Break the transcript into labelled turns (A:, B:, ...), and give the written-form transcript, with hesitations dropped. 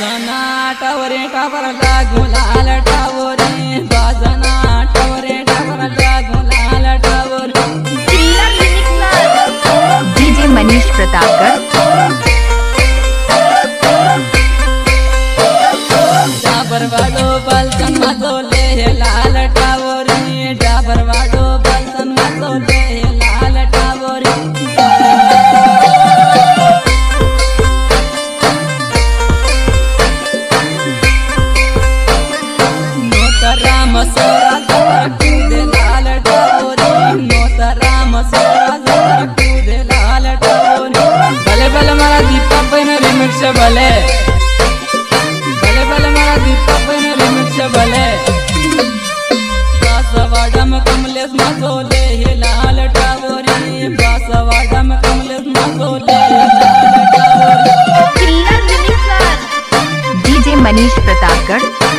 A: बाजना टावरे टावर लागू लाल टावरे बाजना टावरे टावर लागू लाल टावरे
B: डीजे मनीष प्रतापगढ़
A: डाबर वाडो बलसन मतो ले लाल टावरे डाबर वाडो बलसन मतो ले लाल टावरे राम सोरा कूदे लाल टावरे राम सोरा कूदे लाल टावरे भले भले मारा दीपा बहन रिमिक्स भले भले भले मारा दीपा बहन रिमिक्स भले बासवाडम कमलेश मसोले लाल टावरे बासवाडम कमलेश मसोले लाल टावरे
B: डीजे मनीष प्रतापगढ़